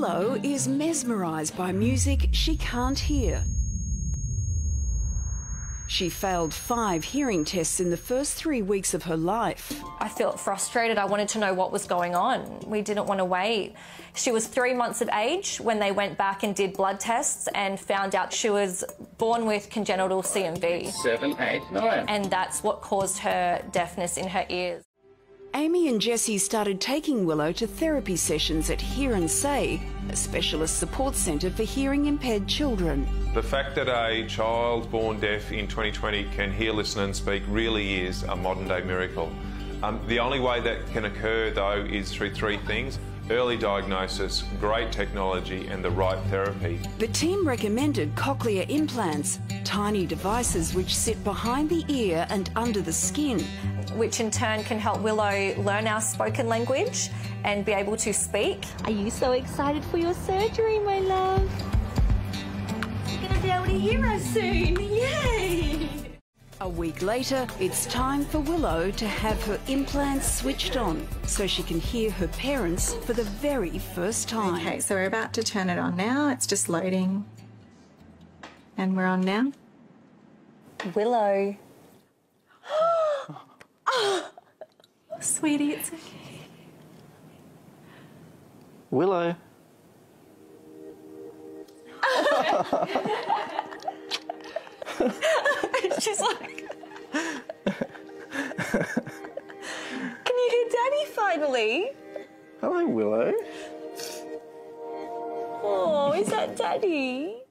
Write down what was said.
Willow is mesmerised by music she can't hear. She failed 5 hearing tests in the first 3 weeks of her life. I felt frustrated. I wanted to know what was going on. We didn't want to wait. She was 3 months of age when they went back and did blood tests and found out she was born with congenital CMV. 7, 8, 9. And that's what caused her deafness in her ears. Amy and Jessie started taking Willow to therapy sessions at Hear and Say, a specialist support centre for hearing-impaired children. The fact that a child born deaf in 2020 can hear, listen and speak really is a modern-day miracle. The only way that can occur, though, is through 3 things: early diagnosis, great technology and the right therapy. The team recommended cochlear implants, tiny devices which sit behind the ear and under the skin, which in turn can help Willow learn our spoken language and be able to speak. Are you so excited for your surgery, my love? You're gonna be able to hear us soon, yay! A week later, it's time for Willow to have her implants switched on so she can hear her parents for the very first time. Okay, so we're about to turn it on now. It's just loading. And we're on now. Willow. Sweetie, it's okay. Willow. She's like... Can you hear Daddy finally? Hello, Willow. Oh, is that Daddy?